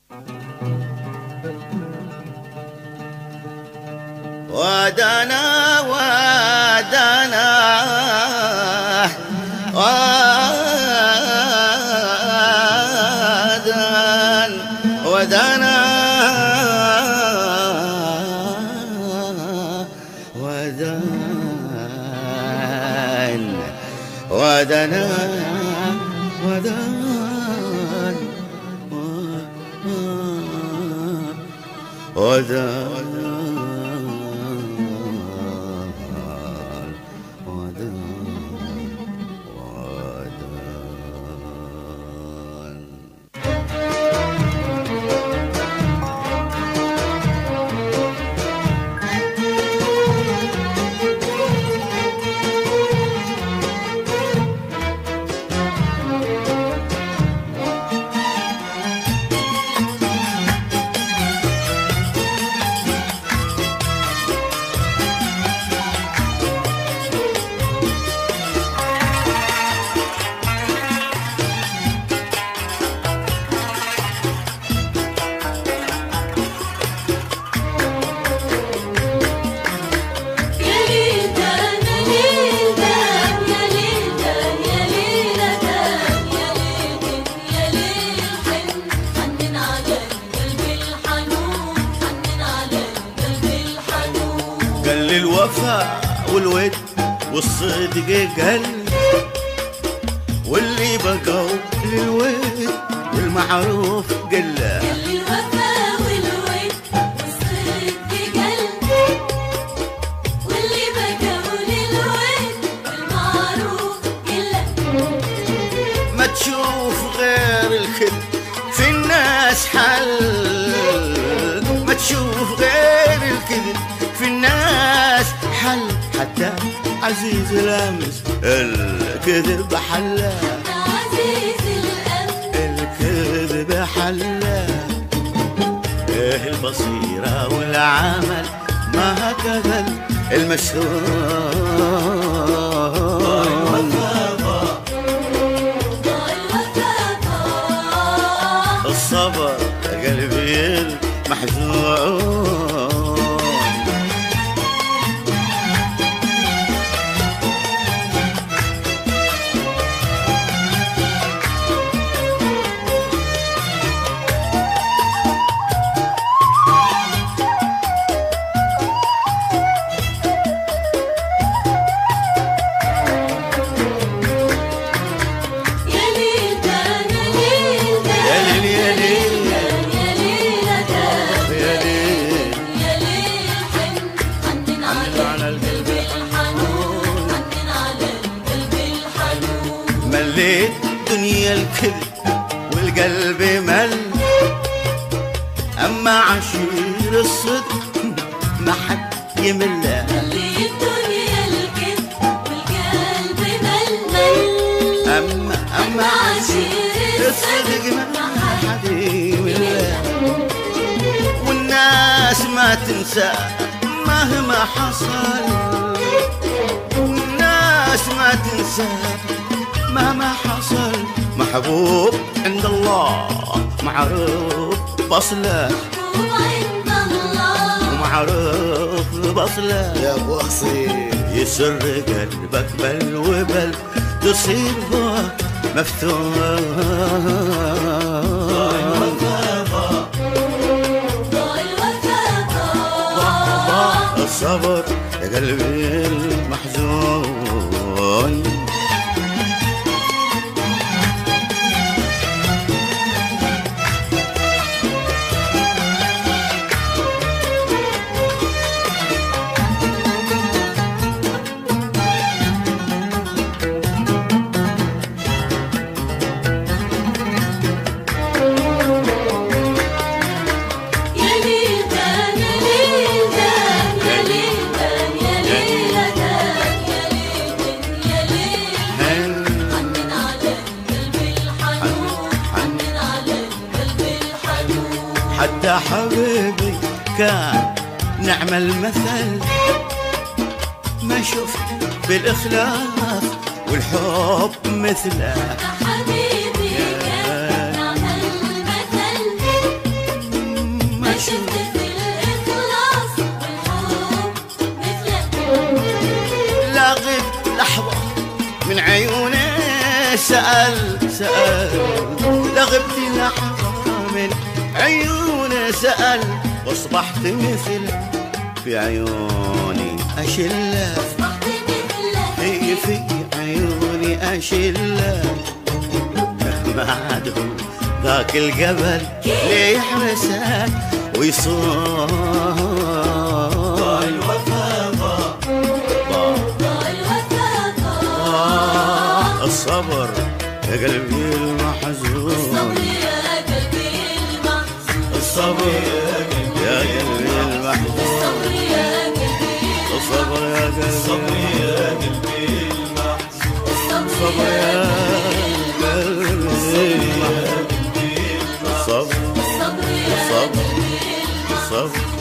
ودنا ودنا ودنا ودنا قال الوفا والود والصدق قل، واللي بقوا للود والمعروف قل. قال الوفا والود والصدق قل، واللي بقوا للود والمعروف قل. ما تشوف غير الكذب في الناس حل، ما تشوف غير الكذب في الناس حل. حتى عزيز الأمس الكذب حله، عزيز الأمس الكذب حله. ايه البصيرة والعمل ما هكذا المشهور. الصبر قلبي المحزون. مليت دنيا الكذب والقلب مل، أما عشير الصدق ما حد يمل. مليت دنيا الكذب والقلب مل، أما عشير الصدق ما حد يمل. والناس ما تنسى مهما حصل، والناس ما تنسى مهما حصل. محبوب عند الله معروف بصله، محبوب عند الله ومعروف بصله. يا ابو اصيل يسر قلبك بل وبل تصير هو مفتون. الصبر يا قلبي المحزون. حتى حبيبي كان نعم المثل، ما شفت بالإخلاص والحب مثله. حبيبي كان نعم المثل، سأل لغبت لحظة من عيونه سأل واصبحت مثل في عيوني أشله في عيوني أشله ما عاد ذاك الجبل ليه يحرسك ويصون الصبر يا قلبي المحزون الصبر يا قلبي المحزون الصبر يا قلبي الصبر يا قلبي الصبر الصبر